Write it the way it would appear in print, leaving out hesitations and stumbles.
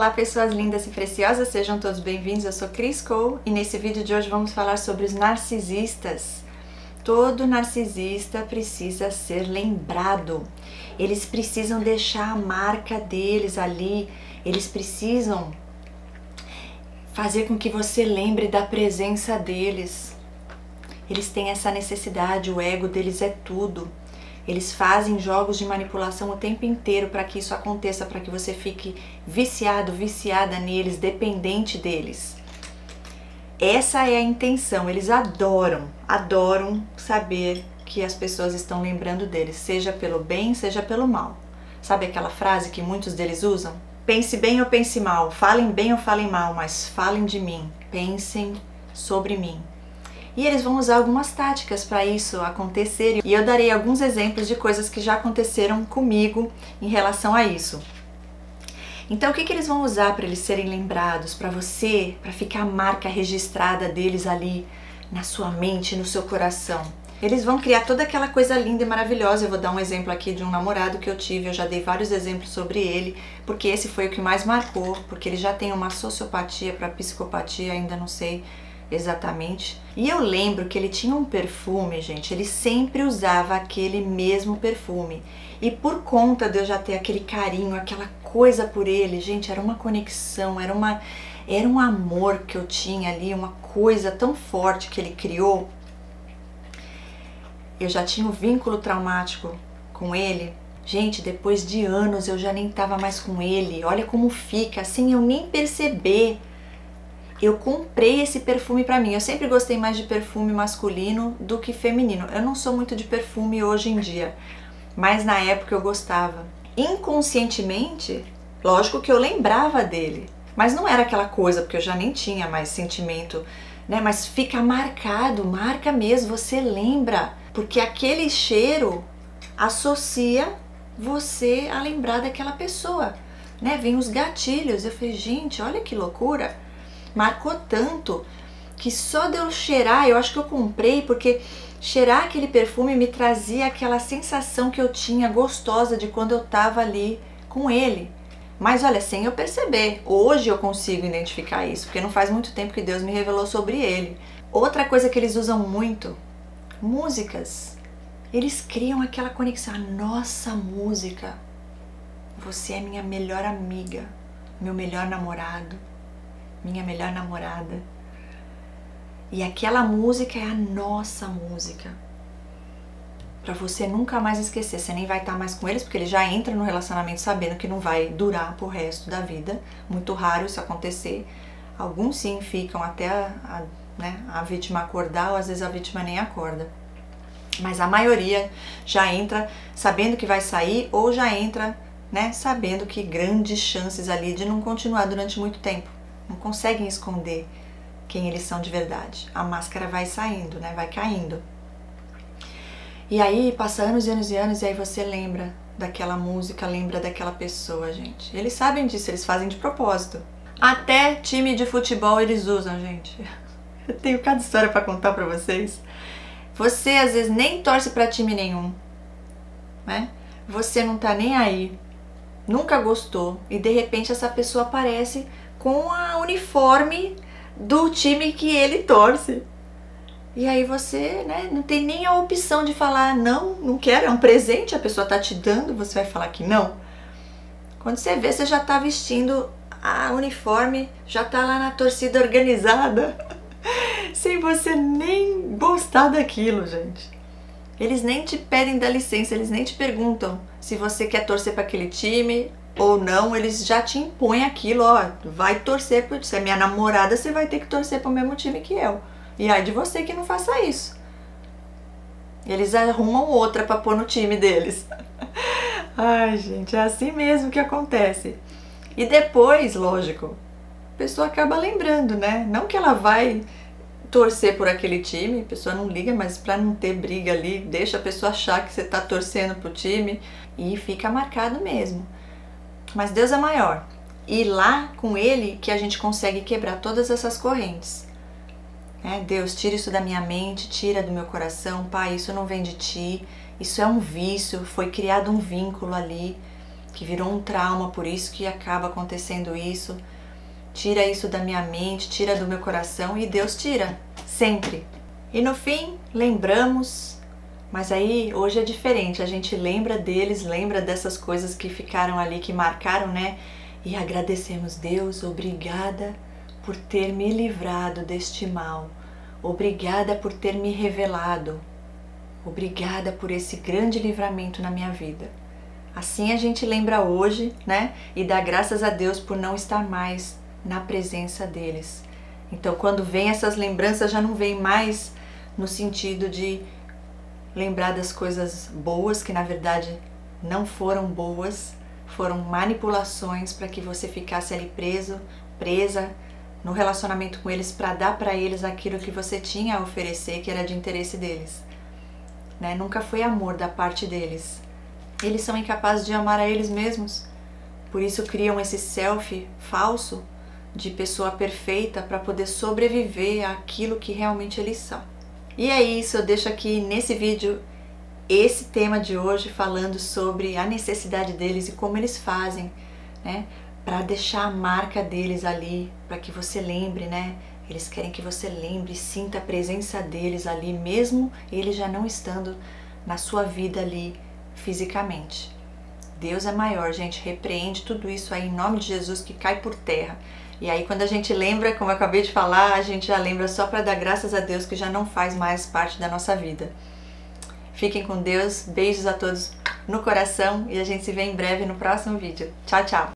Olá pessoas lindas e preciosas, sejam todos bem-vindos, eu sou Cris Cole e nesse vídeo de hoje vamos falar sobre os narcisistas. Todo narcisista precisa ser lembrado, eles precisam deixar a marca deles ali, eles precisam fazer com que você lembre da presença deles. Eles têm essa necessidade, o ego deles é tudo. Eles fazem jogos de manipulação o tempo inteiro para que isso aconteça, para que você fique viciado, viciada neles, dependente deles. Essa é a intenção, eles adoram saber que as pessoas estão lembrando deles, seja pelo bem, seja pelo mal. Sabe aquela frase que muitos deles usam? Pense bem ou pense mal, falem bem ou falem mal, mas falem de mim, pensem sobre mim. E eles vão usar algumas táticas para isso acontecer e eu darei alguns exemplos de coisas que já aconteceram comigo em relação a isso. Então o que eles vão usar para eles serem lembrados, para você, para ficar a marca registrada deles ali na sua mente, no seu coração? Eles vão criar toda aquela coisa linda e maravilhosa. Eu vou dar um exemplo aqui de um namorado que eu tive, eu já dei vários exemplos sobre ele, porque esse foi o que mais marcou, porque ele já tem uma sociopatia para psicopatia, ainda não sei exatamente. E eu lembro que ele tinha um perfume, gente, ele sempre usava aquele mesmo perfume. E por conta de eu já ter aquele carinho, aquela coisa por ele, gente, era uma conexão, era um amor que eu tinha ali, uma coisa tão forte que ele criou. Eu já tinha um vínculo traumático com ele. Gente, depois de anos eu já nem tava mais com ele. Olha como fica, sem eu nem perceber. Eu comprei esse perfume pra mim. Eu sempre gostei mais de perfume masculino do que feminino. Eu não sou muito de perfume hoje em dia, mas na época eu gostava. Inconscientemente, lógico que eu lembrava dele, mas não era aquela coisa, porque eu já nem tinha mais sentimento, né? Mas fica marcado, marca mesmo, você lembra, porque aquele cheiro associa você a lembrar daquela pessoa, né? Vem os gatilhos. Eu falei, gente, olha que loucura. Marcou tanto que só de eu cheirar, eu acho que eu comprei porque cheirar aquele perfume me trazia aquela sensação que eu tinha gostosa de quando eu tava ali com ele. Mas olha, sem eu perceber, hoje eu consigo identificar isso, porque não faz muito tempo que Deus me revelou sobre ele. Outra coisa que eles usam muito, músicas. Eles criam aquela conexão, nossa música, você é minha melhor amiga, meu melhor namorado, minha melhor namorada. E aquela música é a nossa música. Pra você nunca mais esquecer. Você nem vai estar mais com eles, porque eles já entram no relacionamento sabendo que não vai durar pro resto da vida. Muito raro isso acontecer. Alguns sim ficam até a vítima acordar, ou às vezes a vítima nem acorda. Mas a maioria já entra sabendo que vai sair, ou já entra, né, sabendo que grandes chances ali de não continuar durante muito tempo. Não conseguem esconder quem eles são de verdade. A máscara vai saindo, né? Vai caindo. E aí passa anos e anos e anos e aí você lembra daquela música, lembra daquela pessoa, gente. Eles sabem disso, eles fazem de propósito. Até time de futebol eles usam, gente. Eu tenho cada história pra contar pra vocês. Você às vezes nem torce pra time nenhum, né? Você não tá nem aí, nunca gostou e de repente essa pessoa aparece com a uniforme do time que ele torce. E aí você, né, não tem nem a opção de falar não, não quero, é um presente, a pessoa tá te dando, você vai falar que não. Quando você vê, você já tá vestindo a uniforme, já tá lá na torcida organizada, sem você nem gostar daquilo, gente. Eles nem te pedem da licença, eles nem te perguntam se você quer torcer para aquele time ou não, eles já te impõem aquilo, ó, vai torcer, por você é minha namorada, você vai ter que torcer pro mesmo time que eu. E aí de você que não faça isso. Eles arrumam outra pra pôr no time deles. Ai, gente, é assim mesmo que acontece. E depois, lógico, a pessoa acaba lembrando, né? Não que ela vai torcer por aquele time, a pessoa não liga, mas pra não ter briga ali, deixa a pessoa achar que você tá torcendo pro time e fica marcado mesmo. Mas Deus é maior. E lá com Ele que a gente consegue quebrar todas essas correntes. Deus, tira isso da minha mente, tira do meu coração. Pai, isso não vem de Ti. Isso é um vício, foi criado um vínculo ali. que virou um trauma, por isso que acaba acontecendo isso. Tira isso da minha mente, tira do meu coração e Deus tira, sempre. E no fim, lembramos, mas aí hoje é diferente, a gente lembra deles, lembra dessas coisas que ficaram ali, que marcaram, né? E agradecemos, Deus, obrigada por ter me livrado deste mal, obrigada por ter me revelado, obrigada por esse grande livramento na minha vida. Assim a gente lembra hoje, né? E dá graças a Deus por não estar mais na presença deles. Então quando vem essas lembranças, já não vem mais no sentido de lembrar das coisas boas, que na verdade não foram boas, foram manipulações para que você ficasse ali preso, presa no relacionamento com eles, para dar para eles aquilo que você tinha a oferecer, que era de interesse deles, né? Nunca foi amor da parte deles. Eles são incapazes de amar a eles mesmos, por isso criam esse selfie falso de pessoa perfeita para poder sobreviver àquilo que realmente eles são. E é isso, eu deixo aqui nesse vídeo esse tema de hoje, falando sobre a necessidade deles e como eles fazem, né, para deixar a marca deles ali, para que você lembre, né? Eles querem que você lembre, sinta a presença deles ali, mesmo eles já não estando na sua vida ali fisicamente. Deus é maior, gente, repreende tudo isso aí em nome de Jesus, que cai por terra. E aí quando a gente lembra, como eu acabei de falar, a gente já lembra só para dar graças a Deus que já não faz mais parte da nossa vida. Fiquem com Deus, beijos a todos no coração e a gente se vê em breve no próximo vídeo. Tchau, tchau!